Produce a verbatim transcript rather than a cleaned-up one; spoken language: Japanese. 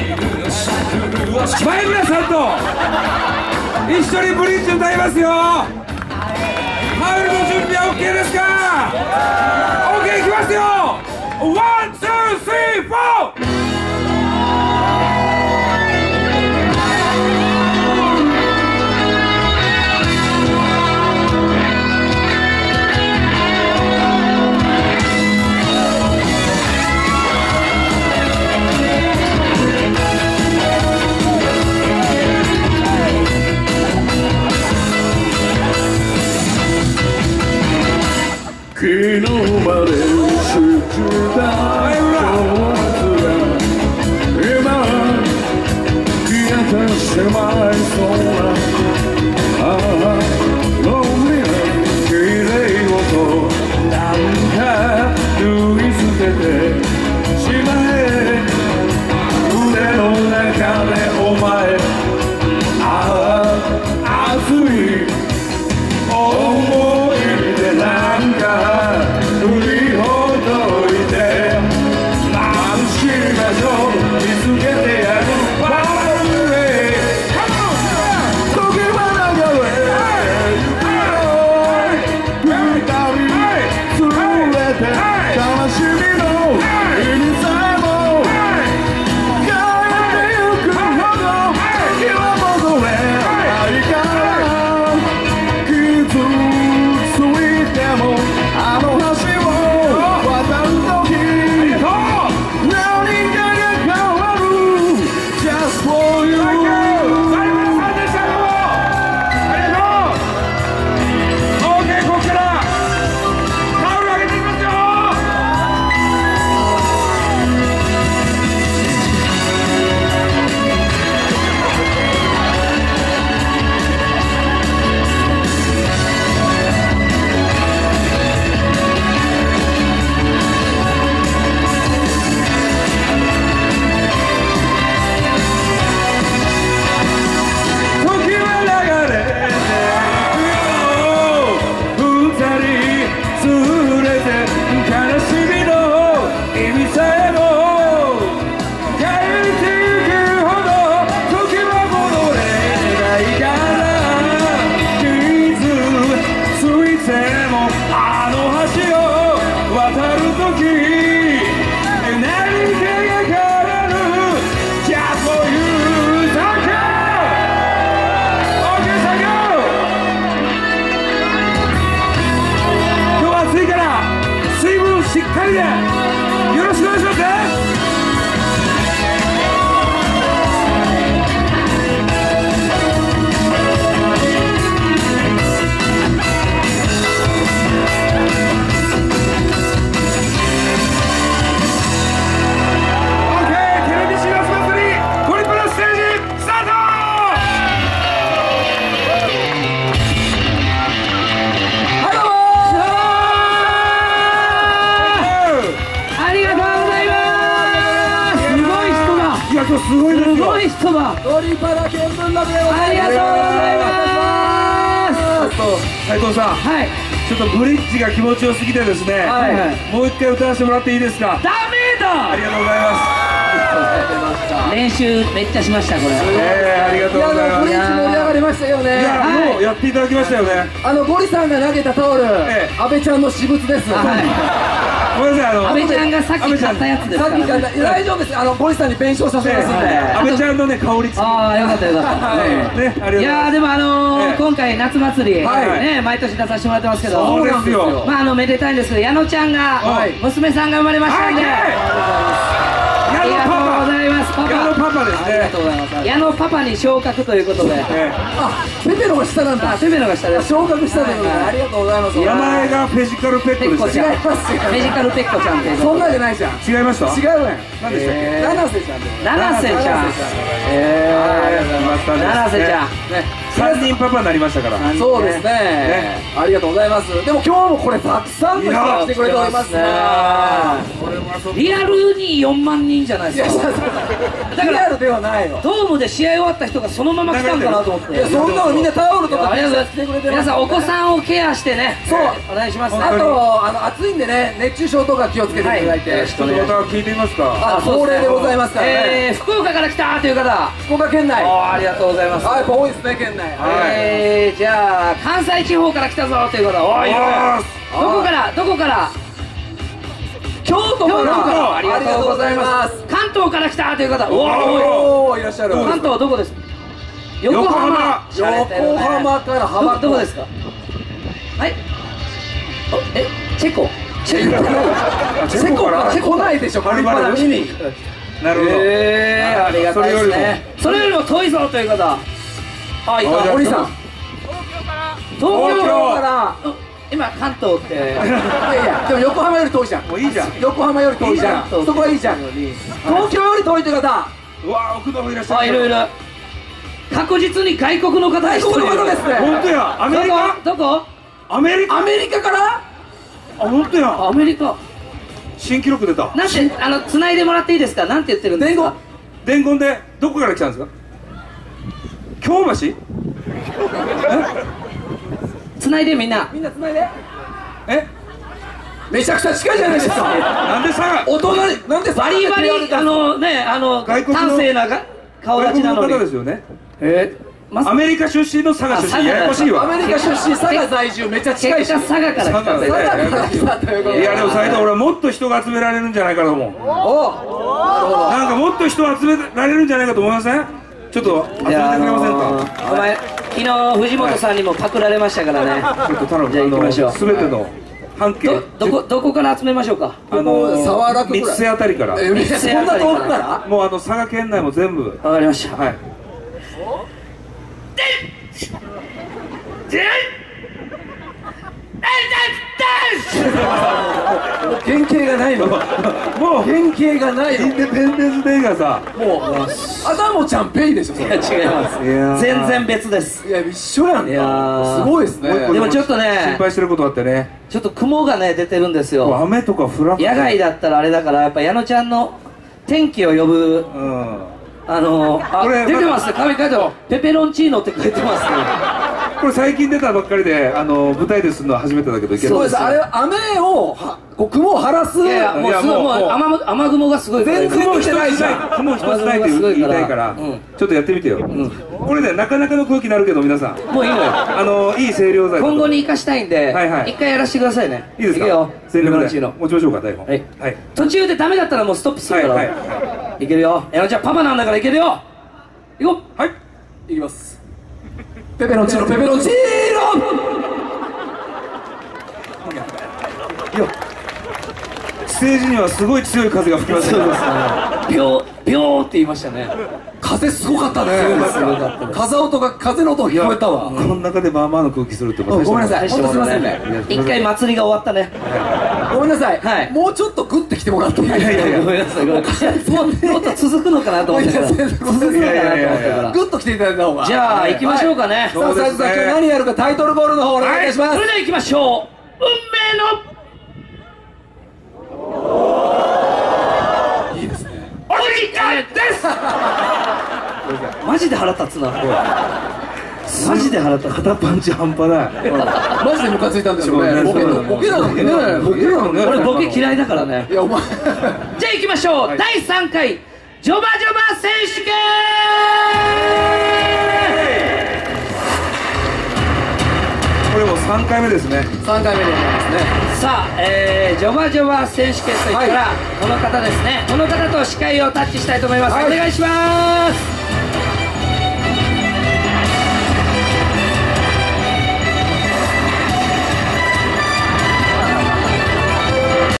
前村さんと一緒にブリッジ歌いますよ。ハウルの準備は OK ですか？ OK いきますよ。ワン、ツー、スリー、フォー。 昨日までしてた今消えてしまいそうなああロンリーな綺麗事なんか脱ぎ捨ててしまえ胸の中でお前ああ熱い思い出なんか振りほどいて眩しい場所見つけてやるファーウェイ時は流れゆくよ二人連れて悲しみの意味さえも変えてゆくほど時は戻れないから傷ついてもあの橋を渡るとき何かが変わる Just for you 前村さんでしたどうもありがとう。 OK ここからタオル上げていきますよ。時は流れて二人連れて悲しみの意味さえも変えてゆくほど時は戻れないから傷ついてもあの橋を渡るとき何かが変わる Just for you サンキュー。 OK サンキュー。今日は暑いから水分しっかりでよろしくお願いしますね。OK テレビシーラス祭りトリプルステージスタート。 はいどうもありがとうございます。すごい人だ。 いや今日すごいですよ。 すごい人だ。 トリパラ見聞録でござありいます。 がとうございます。 斉藤さん、 はい。 ちょっとブリッジが気持ちよすぎてですね、 はいもう一回歌わせてもらっていいですか？ ダメだ。 ありがとうございます。 練習めっちゃしましたこれ。 えー、ありがとういやございます。 あのブリッジ盛り上がりましたよいね。 や、 はいもうやっていただきましたよね。 あのゴリさんが投げたタオル、 ええ阿部ちゃんの私物です。 はごめんなさい、あの阿部ちゃんがさっき買ったやつですさっから。 きから大丈夫です。あのゴリさんに弁償させますんで。 阿部ちゃんのね、香りつき。 ああよかったよかった。 ね、ありがとうございます。 いやーでもあのええー今回夏祭りはいね毎年出させてもらってますけど。 そうですよ。 まああのめでたいんですけど矢野ちゃんがはい娘さんが生まれましたんで。 矢野ありがとうごパざいますパパ。矢野パ。 パパですありがね。 とうございます。 矢野パパに昇格ということで。 えあ、ペペのが下なんだ。 あセベのが下です。 昇格したということで、ありがとうございます。 え名前がフェジカルペッペッコちゃん。 トでしたっ違いますよフェジカルペッコちゃんっていう。 そんなんじゃないじゃん。 け？違いました？ 違うね。 何でしたっけ？ えー七瀬ちゃんです。 七瀬ちゃん。 ありがとうございました。 七瀬ちゃん。 ね。 三人パパになりましたから。 そうですね。ありがとうございます。でも今日もこれたくさんの人が来てくれておりますね。 リアルによんまん人じゃないですか。 だからリアルではないの。 ドームで試合終わった人がそのまま来たんかなと思って。 いや、そんなのみんなタオルとかありがとうございます。 来てくれてます。 皆さんお子さんをケアしてね、 そうお願いしますね。 あと、あの、暑いんでね、熱中症とか気をつけていただいはいて。 ちょっとまた聞いてみますか。 あ、恒例でございますからね。 えー、福岡から来たという方、 福岡県内。あ、 ありがとうございます。 やっぱ多いですね、県内。 えー、じゃあ関西地方から来たぞという方、おい、どこからどこから？ 京都京都か。 かららありがとうございます。 関東から来たという方、おお、 おお、いらっしゃる。 関東はどこですか？横浜。 横浜から幅どどこですか？はい。おえ、チェコ。チェコ。 チェコから来ないでしょ、パリパラ見に。 なるほど。 えー、ありがたいですね。それよりも遠いぞという方。あ、いた。 堀さん。 東京か。 から今関東って。 いやいや、でも横浜より遠いじゃん。 もういいじゃん。 横浜より遠いじゃん。そこはいいじゃん。東京より遠いという方。 うわ、奥の方いらっしゃる。 あ、いろいろ。確実に外国の方が一人いる。 外国の方ですね。 本当や。アメリカ。 どこ？ アメリカ。 アメリカから？ あ、本当や。 アメリカ。 新記録出た。 なんて、あの、繋いでもらっていいですか？なんて言ってるんですか？ 伝言でどこから来たんですか？京橋？ 繋いでみんな。 みんな繋いで。 え？ めちゃくちゃ近いじゃないですか。 なんでさ、 お隣、なんでバリバリ、あのね、あの、 外国の端正なが顔立外国のちなのに。 方ですよね。 えー、まアメリカ出身の佐賀出あ佐賀身、ややこしいアわ。 メリカ出身、佐賀在住、めっちゃ近いし。 結果佐賀から来たんで。 佐賀佐賀から来たということで。 いやでも斉藤、俺はもっと人が集められるんじゃないかと思う。 お、なるほど。 なんかもっと人を集められるんじゃないかと思いません？ちょっと集めてくれじゃあ、あませんのか？ ー、お前、昨日藤本さんにもパクられましたからね。 ちょっと頼む。 じゃあ行きましょう。 すべての半径ど、どこ、どこから集めましょうか。 あの沢楽くらい三つあたりから、 え、めっちゃそんな遠くから？ もうあの佐賀県内も全部。 わかりました。 はい。 原型がないの。 もう原型がないの。 インデペンデンスデーがさ、 もう、アダモちゃんペイでしょ、それ。 いや、違います。 いやー全然別です。 いや、一緒やんいやか。 ーすごいですね。 でもちょっと心ね、 配してることあってね。 ちょっと雲がね、出てるんですもうよ。 雨とか降らん。 野外だったらあれだから、やっぱ矢野ちゃんの天気を呼ぶ、 うん。 あのー、 これあ、出てますね、紙書いてます。ペペロンチーノって書いてますね。 これ最近出たばっかりで、あの舞台でするのは初めてだけどいける。 そうです。あれは雨をはこう雲を晴らす。 いやいや、もうすごい、もう雨雨雲がすごいから。 全然雲一つないじゃん。雲一つないって言いたいから、 うんちょっとやってみてよ。これね、なかなかの空気になるけど皆さん、 もういいのよ。 あのいい清涼剤だと。 今後に生かしたいんで、 はいはい一回やらせてくださいね。 いいですか？ いくよ。 清涼ペペロンチーノ。 剤持ちましょうか、台本。 はいはい途中でダメだったらもうストップするから。 はいはいいけるよ。矢野ちゃんパパなんだからいけるよ。行こう。 はい。 いきます。ペペロンチーノ、ペペロンチーいや、ステージにはすごい強い風が吹きますよ。 ビョー、ビョーって言いましたね。 ノ。風すごかったね。 すごかったです。 風音が、風の音が聞こえたわ。 この中でまあまあの空気するってうんごめんなさい。本当すみませんね。 一回祭りが終わったね。 ごめんなさい。 はいもうちょっとグッて来てもらっていいですか？ いやいやいやごめんなさい。ごめんなさい。もうもっと続くのかなと思ってたら。 いや全然続くのかなと思ってたら。 グッと来ていただいた方が。 じゃあ行きましょうかね。 さあ、 そうですね斉藤さん、今日何やるかタイトルコールの方お願いいたします。 それでは行きましょう。運命のいいですね。 お時間ですマジで腹立つな。マジで腹立つ。 肩パンチ半端ない。 マジでムカついたんでしょうね。 そうねボケのボケなのにね。ボケなのにね。 俺ボケ嫌いだからね。 いや、お前。 じゃあ行きましょう、だいさんかいジョバジョバ選手権。 これもうさんかいめですね。 さんかいめでございますね。 さあ、えー、ジョバジョバ選手権といったら、 はこの方ですね。この方と司会をタッチしたいと思います、 はいお願いします。